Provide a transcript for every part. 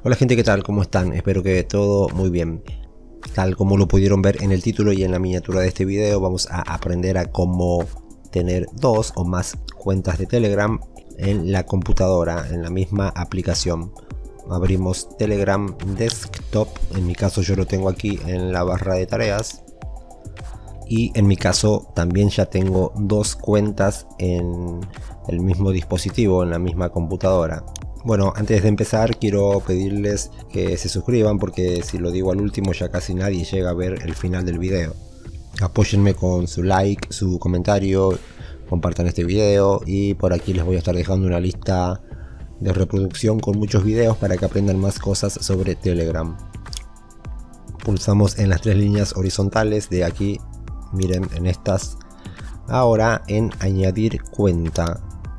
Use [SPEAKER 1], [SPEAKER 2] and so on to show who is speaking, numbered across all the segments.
[SPEAKER 1] Hola gente, ¿qué tal? ¿Cómo están? Espero que todo muy bien. Tal como lo pudieron ver en el título y en la miniatura de este video, vamos a aprender a cómo tener dos o más cuentas de Telegram en la computadora, en la misma aplicación. Abrimos Telegram Desktop, en mi caso yo lo tengo aquí en la barra de tareas. Y en mi caso también ya tengo dos cuentas en el mismo dispositivo, en la misma computadora. Bueno, antes de empezar quiero pedirles que se suscriban, porque si lo digo al último ya casi nadie llega a ver el final del video. Apóyenme con su like, su comentario, compartan este video y por aquí les voy a estar dejando una lista de reproducción con muchos videos para que aprendan más cosas sobre Telegram. Pulsamos en las tres líneas horizontales de aquí, miren en estas, ahora en añadir cuenta.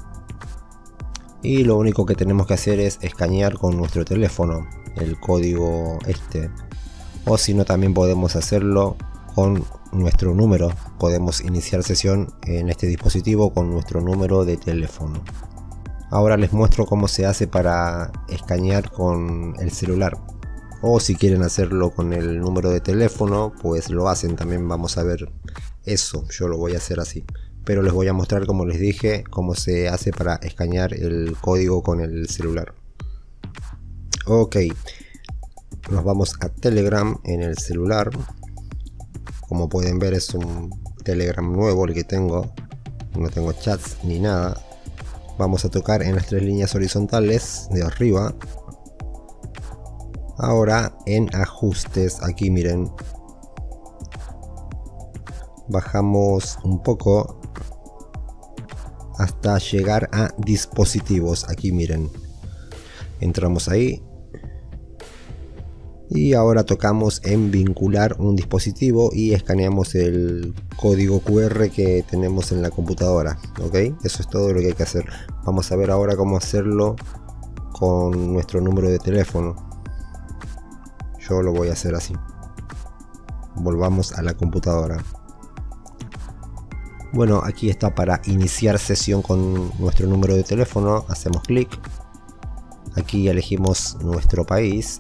[SPEAKER 1] Y lo único que tenemos que hacer es escanear con nuestro teléfono el código este. O si no, también podemos hacerlo con nuestro número. Podemos iniciar sesión en este dispositivo con nuestro número de teléfono. Ahora les muestro cómo se hace para escanear con el celular. O si quieren hacerlo con el número de teléfono, pues lo hacen. También vamos a ver eso. Yo lo voy a hacer así. Pero les voy a mostrar, como les dije, cómo se hace para escanear el código con el celular. Ok, nos vamos a Telegram en el celular. Como pueden ver, es un Telegram nuevo el que tengo. No tengo chats ni nada. Vamos a tocar en las tres líneas horizontales de arriba. Ahora en ajustes, aquí miren. Bajamos un poco hasta llegar a dispositivos. Aquí miren, entramos ahí y ahora tocamos en vincular un dispositivo y escaneamos el código QR que tenemos en la computadora. Ok, eso es todo lo que hay que hacer. Vamos a ver ahora cómo hacerlo con nuestro número de teléfono. Yo lo voy a hacer así. Volvamos a la computadora. Bueno, aquí está para iniciar sesión con nuestro número de teléfono. Hacemos clic. Aquí elegimos nuestro país.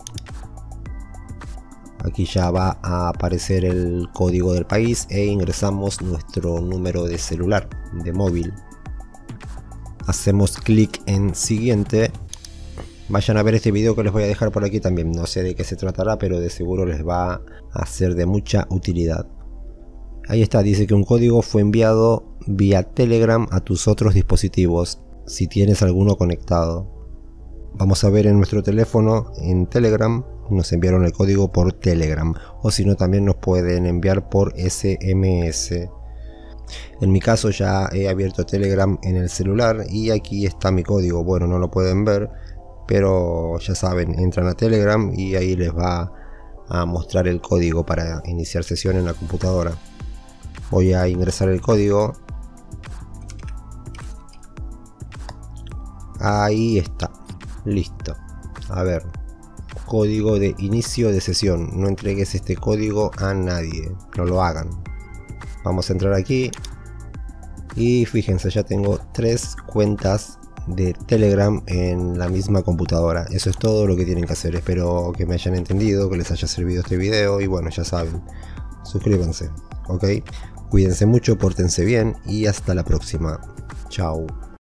[SPEAKER 1] Aquí ya va a aparecer el código del país e ingresamos nuestro número de celular, de móvil. Hacemos clic en siguiente. Vayan a ver este video que les voy a dejar por aquí también. No sé de qué se tratará, pero de seguro les va a ser de mucha utilidad. Ahí está, dice que un código fue enviado vía Telegram a tus otros dispositivos, si tienes alguno conectado. Vamos a ver en nuestro teléfono, en Telegram, nos enviaron el código por Telegram. O si no, también nos pueden enviar por SMS. En mi caso ya he abierto Telegram en el celular y aquí está mi código. Bueno, no lo pueden ver, pero ya saben, entran a Telegram y ahí les va a mostrar el código para iniciar sesión en la computadora. Voy a ingresar el código. Ahí está. Listo. A ver. Código de inicio de sesión. No entregues este código a nadie. No lo hagan. Vamos a entrar aquí. Y fíjense, ya tengo tres cuentas de Telegram en la misma computadora. Eso es todo lo que tienen que hacer. Espero que me hayan entendido, que les haya servido este video. Y bueno, ya saben. Suscríbanse. Ok. Cuídense mucho, pórtense bien y hasta la próxima. Chao.